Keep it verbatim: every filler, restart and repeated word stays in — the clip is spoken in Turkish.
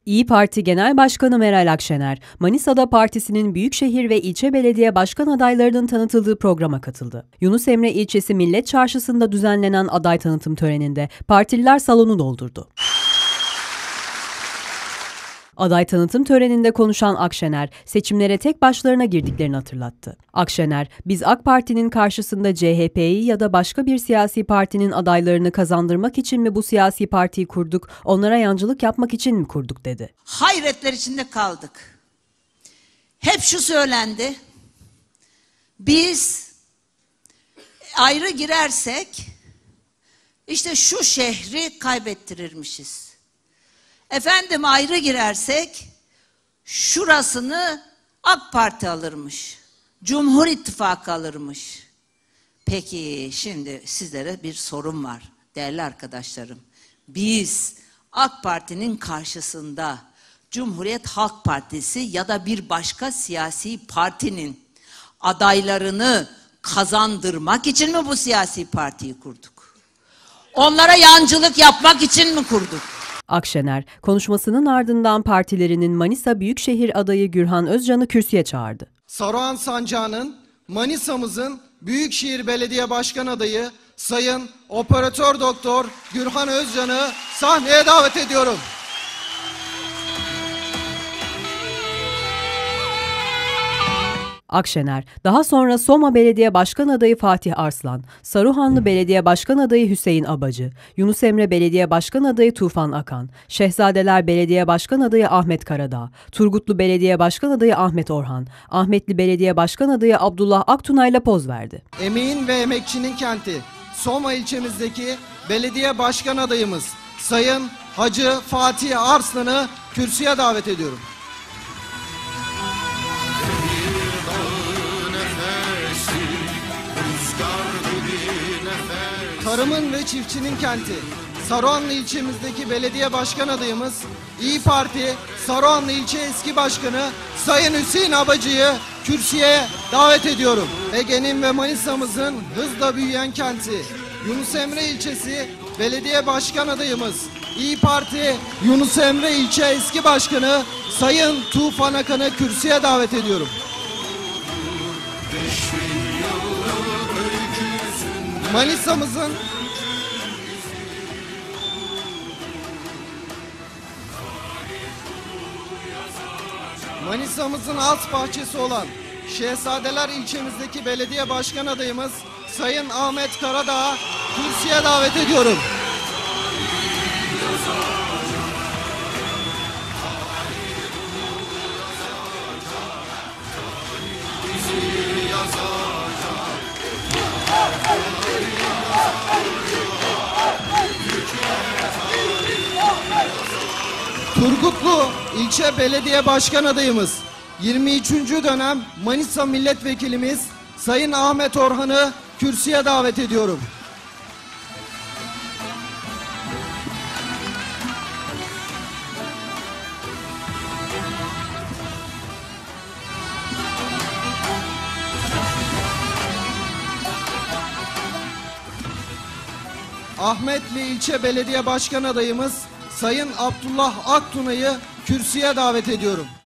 İYİ Parti Genel Başkanı Meral Akşener, Manisa'da partisinin büyükşehir ve ilçe belediye başkan adaylarının tanıtıldığı programa katıldı. Yunus-Emre ilçesi Millet Çarşısı'nda düzenlenen aday tanıtım töreninde partililer salonu doldurdu. Aday tanıtım töreninde konuşan Akşener, seçimlere tek başlarına girdiklerini hatırlattı. Akşener, biz AK Parti'nin karşısında C H P'yi ya da başka bir siyasi partinin adaylarını kazandırmak için mi bu siyasi partiyi kurduk, onlara yancılık yapmak için mi kurduk dedi. Hayretler içinde kaldık. Hep şu söylendi, biz ayrı girersek işte şu şehri kaybettirirmişiz. Efendim ayrı girersek şurasını AK Parti alırmış. Cumhur İttifakı alırmış. Peki şimdi sizlere bir sorum var değerli arkadaşlarım. Biz AK Parti'nin karşısında Cumhuriyet Halk Partisi ya da bir başka siyasi partinin adaylarını kazandırmak için mi bu siyasi partiyi kurduk? Onlara yancılık yapmak için mi kurduk? Akşener, konuşmasının ardından partilerinin Manisa Büyükşehir adayı Gürhan Özcan'ı kürsüye çağırdı. Saruhan Sancağı'nın Manisa'mızın Büyükşehir Belediye Başkan adayı Sayın Operatör Doktor Gürhan Özcan'ı sahneye davet ediyorum. Akşener, daha sonra Soma Belediye Başkan adayı Fatih Arslan, Saruhanlı Belediye Başkan adayı Hüseyin Abacı, Yunus-Emre Belediye Başkan adayı Tufan Akan, Şehzadeler Belediye Başkan adayı Ahmet Karadağ, Turgutlu Belediye Başkan adayı Ahmet Orhan, Ahmetli Belediye Başkan adayı Abdullah Aktunay'la poz verdi. Emeğin ve emekçinin kenti Soma ilçemizdeki belediye başkan adayımız Sayın Hacı Fatih Arslan'ı kürsüye davet ediyorum. Tarımın ve çiftçinin kenti Saruhanlı ilçemizdeki belediye başkan adayımız İYİ Parti Saruhanlı ilçe eski başkanı Sayın Hüseyin Abacı'yı kürsüye davet ediyorum. Ege'nin ve Manisa'mızın hızla büyüyen kenti Yunus-Emre ilçesi belediye başkan adayımız İYİ Parti Yunus-Emre ilçe eski başkanı Sayın Tufan Akan'ı kürsüye davet ediyorum. Manisa'mızın Manisa'mızın alt bahçesi olan Şehzadeler ilçemizdeki belediye başkan adayımız Sayın Ahmet Karadağ'ı kürsüye davet ediyorum. Turgutlu ilçe belediye başkan adayımız yirmi üçüncü dönem Manisa milletvekilimiz Sayın Ahmet Orhan'ı kürsüye davet ediyorum. Ahmetli ilçe belediye başkan adayımız Sayın Abdullah Aktunay'ı kürsüye davet ediyorum.